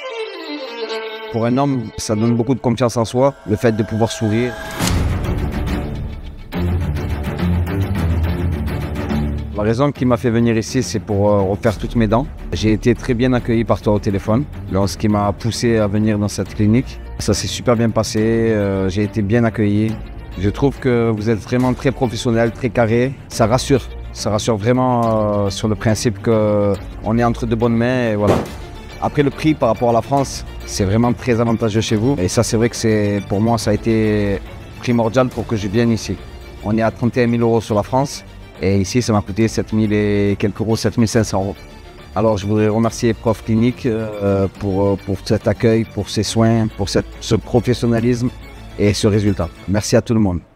Pour un homme, ça donne beaucoup de confiance en soi, le fait de pouvoir sourire. La raison qui m'a fait venir ici, c'est pour refaire toutes mes dents. J'ai été très bien accueilli par toi au téléphone, ce qui m'a poussé à venir dans cette clinique. Ça s'est super bien passé, j'ai été bien accueilli. Je trouve que vous êtes vraiment très professionnel, très carré. Ça rassure vraiment sur le principe qu'on est entre de bonnes mains et voilà. Après le prix par rapport à la France, c'est vraiment très avantageux chez vous. Et ça, c'est vrai que pour moi, ça a été primordial pour que je vienne ici. On est à 31 000 € sur la France. Et ici, ça m'a coûté 7 000 et quelques euros, 7 500 €. Alors, je voudrais remercier Prof Clinique pour cet accueil, pour ces soins, pour ce professionnalisme et ce résultat. Merci à tout le monde.